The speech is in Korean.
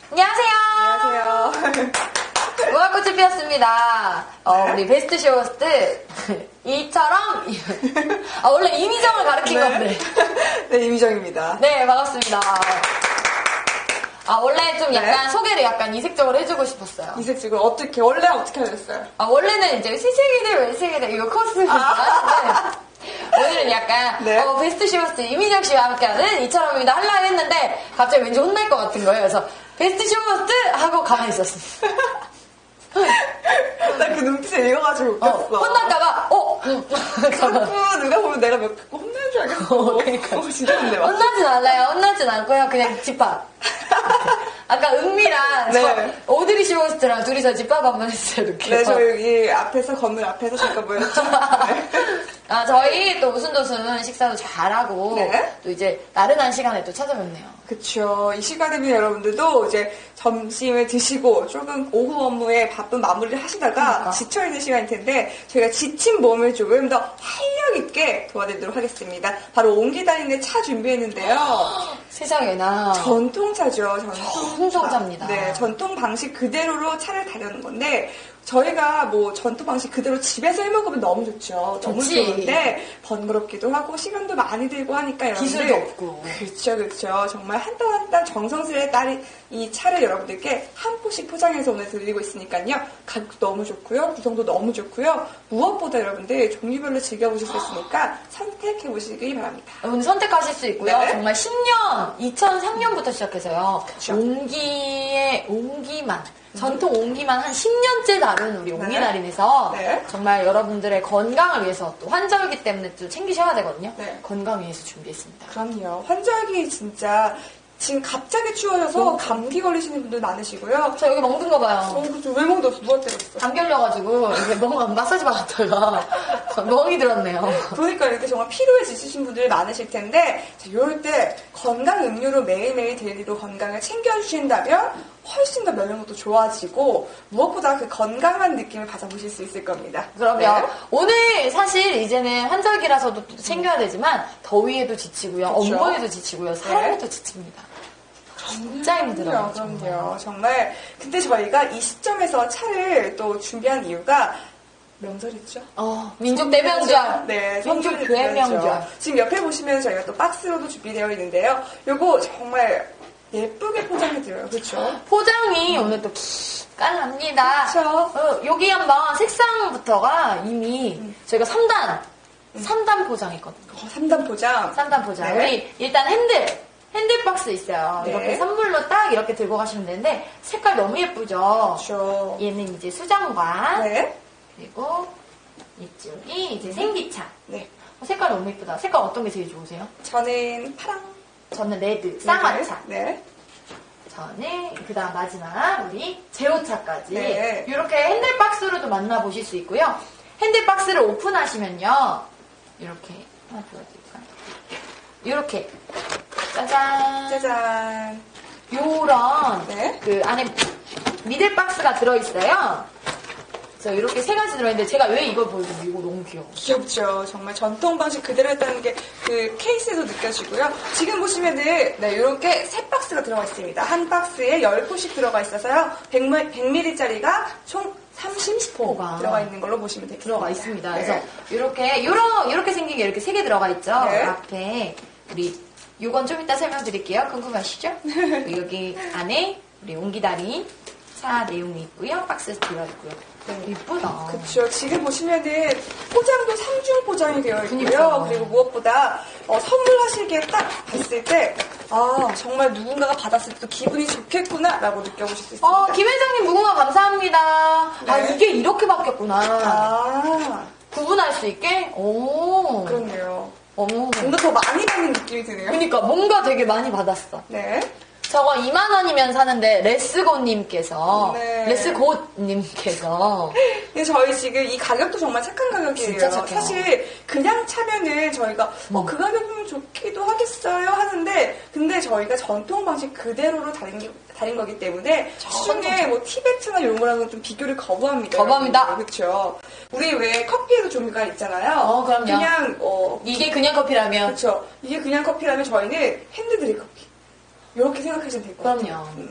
안녕하세요. 안녕하세요. 무화꽃이 피었습니다. 네? 우리 베스트 쇼호스트 이처럼 원래 이미정을 가르친 건데. 네, 이미정입니다. 네, 반갑습니다. 원래 좀 약간 네. 소개를 약간 이색적으로 해주고 싶었어요. 이색적으로 원래 어떻게 하셨어요? 원래는 이제 세계대 외세계대 이거 코스 하는데 오늘은 약간 네. 베스트 쇼호스트 이미정 씨와 함께하는 이처럼입니다 하려고 했는데 갑자기 왠지 혼날 것 같은 거예요. 그래서 베스트 쇼호스트 하고 가만히 있었습니다. 나 그 눈빛을 읽어가지고 웃겼어. 혼날까봐 자꾸 누가 보면 내가 몇 번 혼나는 줄 알겠어. 그러니까. 진짜 혼내 맞아. 혼나진 않아요. 혼나진 않고요. 그냥 집합. 아까 은미랑 네. 오드리 쇼호스트랑 둘이서 집합 한번 했어요. 이렇게. 네, 저 여기 앞에서 건물 앞에서 잠깐 모였죠. 네. 저희 또 우순도순 식사도 잘하고 네. 또 이제 나른한 시간에 또 찾아뵙네요. 그쵸. 이 시간이면 여러분들도 이제 점심을 드시고 조금 오후 업무에 바쁜 마무리를 하시다가 그러니까. 지쳐있는 시간일 텐데 저희가 지친 몸을 조금 더 활력 있게 도와드리도록 하겠습니다. 바로 옹기다니는 차 준비했는데요. 세상에나 전통차죠. 전통차입니다. 네, 전통 방식 그대로로 차를 다려는 건데 저희가 뭐 전통 방식 그대로 집에서 해 먹으면 너무 좋죠. 너무 좋지. 좋은데 번거롭기도 하고 시간도 많이 들고 하니까 기술도 없고. 그렇죠. 정말 한 단 한 단 정성스레 딸이 이 차를 여러분들께 한 포씩 포장해서 오늘 드리고 있으니까요. 가격도 너무 좋고요. 구성도 너무 좋고요. 무엇보다 여러분들 종류별로 즐겨보실 수 있으니까 선택해 보시기 바랍니다. 오늘 선택하실 수 있고요. 네. 정말 10년, 2003년부터 시작해서요. 그쵸. 옹기만, 전통 옹기만 한 10년째 다룬 우리 네. 옹기달인에서 네. 정말 여러분들의 건강을 위해서 또 환절기 때문에 또 챙기셔야 되거든요. 네. 건강 위해서 준비했습니다. 그럼요. 환절기 진짜 지금 갑자기 추워져서 감기 걸리시는 분들 많으시고요. 저 여기 먹는 거 봐요. 그렇죠. 왜 먹어도 누가 때렸어? 감기 걸려가지고 이게 마사지 받았다가 멍이 들었네요. 그러니까 이렇게 정말 피로에 지치신 분들이 많으실 텐데 자, 이럴 때 건강 음료로 매일매일 데일리로 건강을 챙겨주신다면 훨씬 더 면역력도 좋아지고 무엇보다 그 건강한 느낌을 받아보실 수 있을 겁니다. 그럼요. 네. 오늘 사실 이제는 환절기라서도 또 챙겨야 되지만 더위에도 지치고요. 그쵸. 업무에도 지치고요. 사람에도 지칩니다. 진짜 힘들어요. 그럼요. 정말. 근데 저희가 이 시점에서 차를 또 준비한 이유가 명절이죠. 민족 대명절. 네, 민족 성교를 대명절. 드렸죠. 지금 옆에 보시면 저희가 또 박스로도 준비되어 있는데요. 요거 정말 예쁘게 포장해드려요. 그렇죠? 포장이 오늘 또 깔납니다. 그쵸. 여기 한번 색상부터가 이미 저희가 3단 포장했거든요. 3단 포장. 3단 포장. 네. 우리 일단 핸들 박스 있어요. 네. 이렇게 선물로 딱 이렇게 들고 가시면 되는데 색깔 너무 예쁘죠? 그렇죠. 얘는 이제 수정과 네. 그리고 이쪽이 이제 생기차. 네. 색깔 너무 예쁘다. 색깔 어떤 게 제일 좋으세요? 저는 파랑. 저는 레드, 쌍화차. 네. 저는 그다음 마지막 우리 제오차까지 네. 이렇게 핸들박스로도 만나보실 수 있고요. 핸들박스를 오픈하시면요. 이렇게 하나 보여드릴까요? 이렇게 짜잔. 짜잔. 요런 네. 그 안에 미들박스가 들어있어요. 그래서 이렇게 세 가지 들어있는데 제가 왜 이걸 보여드리면 이거 너무 귀여워. 귀엽죠. 정말 전통 방식 그대로 했다는 게 그 케이스에도 느껴지고요. 지금 보시면은 네, 이렇게 세 박스가 들어가 있습니다. 한 박스에 10포씩 들어가 있어서요. 100ml짜리가 총 30포가 들어가 있는 걸로 보시면 되겠습니다. 들어가 있습니다. 네. 그래서 이렇게 생긴 게 이렇게 세 개 들어가 있죠. 네. 앞에 우리 요건 좀 이따 설명드릴게요. 궁금하시죠? 여기 안에 우리 옹기다리 차 내용이 있고요. 박스에서 들어있고요. 이쁘다. 그렇죠. 지금 보시면은 포장도 3중 포장이 되어 있고요. 그러니까. 그리고 무엇보다 선물하시기에 딱 봤을 때 정말 누군가가 받았을 때도 기분이 좋겠구나라고 느껴보실 수 있습니다. 김 회장님 무궁화 감사합니다. 네. 이게 이렇게 바뀌었구나. 아, 구분할 수 있게? 오. 그렇네요. 어머. 뭔가 더 많이 받는 느낌이 드네요. 그러니까 뭔가 되게 많이 받았어. 네. 저거 2만 원이면 사는데 레스고님께서 네. 레스고님께서 근데 저희 지금 이 가격도 정말 착한 가격이에요. 진짜 착해요. 사실 그냥 차면은 저희가 그 가격이면 좋기도 하겠어요 하는데 근데 저희가 전통 방식 그대로로 다른 거기 때문에 시중에 뭐 티베트나 이런 거랑은 좀 비교를 거부합니다. 거부합니다. 그렇죠. 우리 왜 커피에도 종류가 있잖아요. 그럼요. 그냥 이게 그냥 커피라면 그렇죠. 이게 그냥 커피라면 저희는 핸드드립 커피. 이렇게 생각하시면 될 것 같아요. 그럼요.